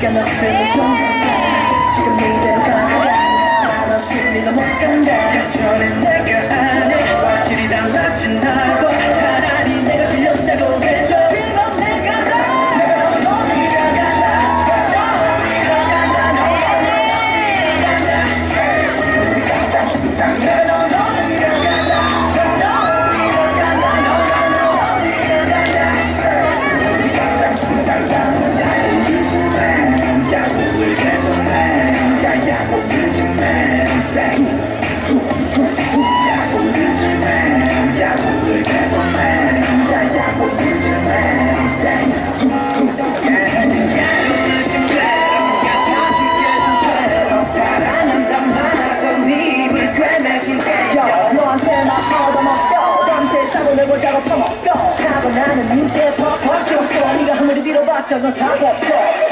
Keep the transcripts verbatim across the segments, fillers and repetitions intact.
그러니까 너를 좀 지금 이대로 가자 너 심리가 못 간다 저는 내가 안해 확실히 달라진다고 차라리 내가 틀렸다고 해줘 그럼 내가 다 내가 너를 가자 너를 가자 너를 가자 너를 가자 내보자고 퍼먹고 하고 나는 이제 퍽퍽 줬어 네가 아무리 뒤로봤자 넌 답 없어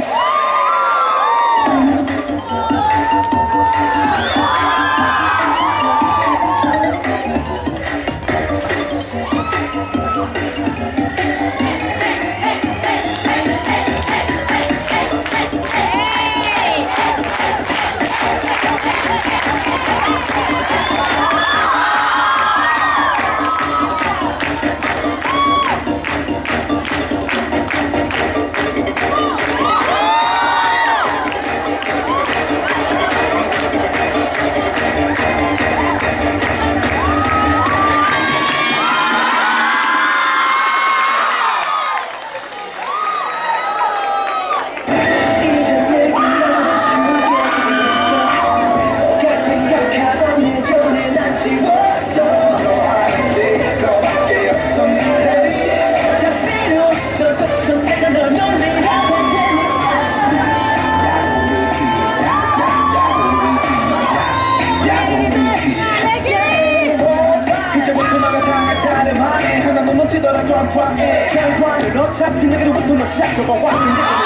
어차피 내게로부터 너 찾아봐